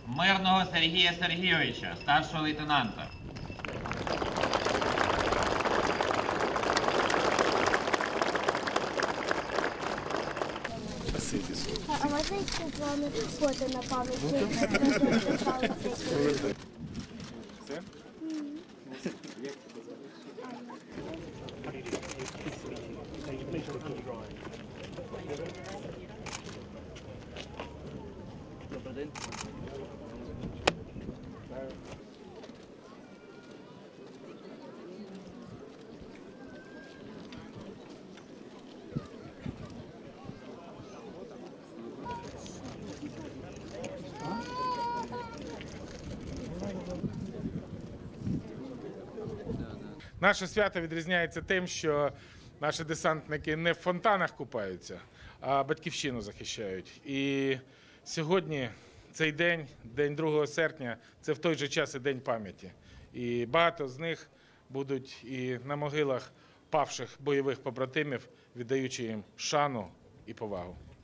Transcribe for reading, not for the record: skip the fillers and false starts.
Мирного Сергія Сергійовича, старшого лейтенанта. А можна ще з вами фото на пам'ять? Все? Наше свято відрізняється тим, що наші десантники не в фонтанах купаються, а батьківщину захищають. І сьогодні цей день, день 2 серпня, це в той же час і День пам'яті. І багато з них будуть і на могилах павших бойових побратимів, віддаючи їм шану і повагу.